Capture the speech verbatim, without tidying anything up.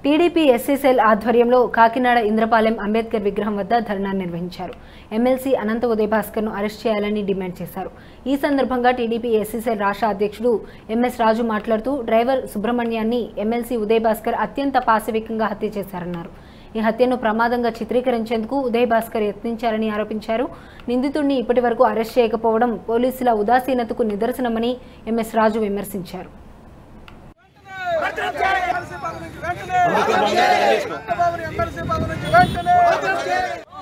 TDP SC cell ఆధ్వర్యంలో కాకినాడ ఇంద్రపాలెం అంబేద్కర్ విగ్రహం వద్ద ధర్నా నిర్వహించారు. ఎమ్మెల్సీ అనంత ఉదయ్ భాస్కర్ ను అరెస్ట్ చేయాలని డిమాండ్ చేశారు. ఈ సందర్భంగా టీడీపీ ఎస్సీ సెల్ రాష్ట్ర అధ్యక్షుడు ఎంఎస్ రాజు మాట్లాడుతూ డ్రైవర్ సుబ్రహ్మణ్యాన్ని ఎమ్మెల్సీ ఉదయ్ భాస్కర్ అత్యంత పాశవికంగా హత్య చేశారన్నారు. ఈ హత్యను ప్రమాదంగా చిత్రీకరించేందుకు ఉదయ్ భాస్కర్ యత్నించారని ఆరోపించారు. నిందితుడిని ఇప్పటి వరకు అరెస్ట్ చేయకపోవడం పోలీసుల ఉదాసీనతకు నిదర్శనమని ఎంఎస్ రాజు విమర్శించారు. ఎమ్మెల్సీ పదవికి వెంటనే